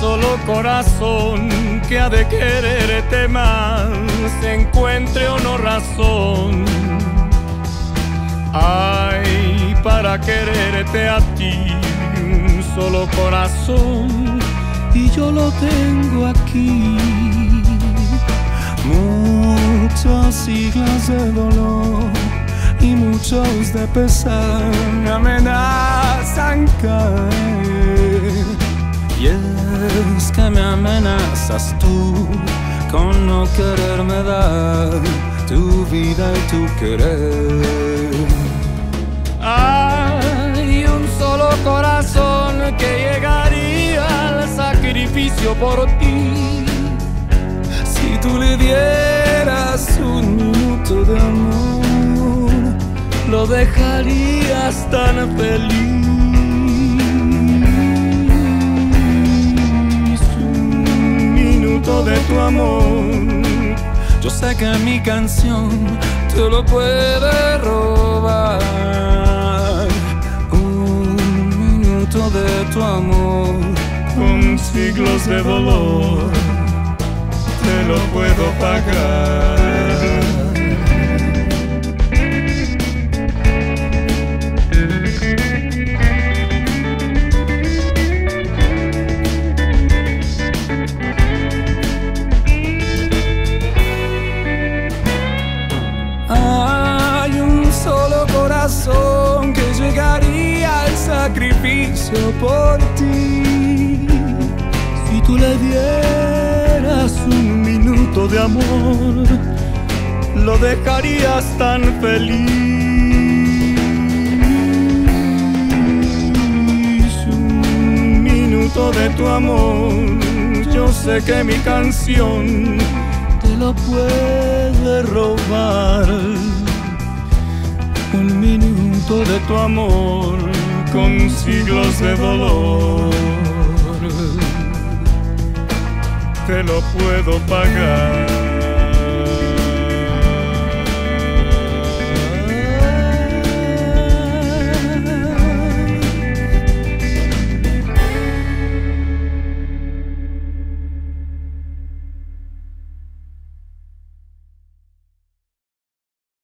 solo corazón que ha de quererte más, encuentre o no razón. Ay, para quererte a ti, un solo corazón, y yo lo tengo aquí. Muchos siglos de dolor y muchos de pesar me amenazan caer. Y es que me amenazas tú con no quererme dar tu vida y tu querer. Hay un solo corazón que llegaría al sacrificio por ti. Si tú le dieras un minuto de amor, lo dejarías tan feliz. Un minuto de tu amor, yo sé que mi canción te lo puede robar. Un minuto de tu amor, con siglos de dolor, te lo puedo pagar. Hay un solo corazón que llegaría al sacrificio por ti. Si tú le dieras un minuto de amor, lo dejarías tan feliz. Un minuto de tu amor, yo sé que mi canción te lo puede robar. Un minuto de tu amor, con siglos de dolor, te lo puedo pagar.